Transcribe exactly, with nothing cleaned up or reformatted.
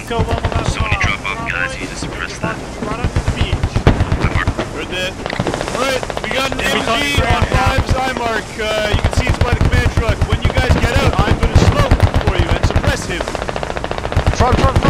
Echo one one So when you drop off guys, you just suppress that. Right under the beach. Heard that. Alright, we got an M G on five's eye mark. Uh, you can see it's by the command truck. When you guys get out, I'm going to smoke for you and suppress him. Front, front, front.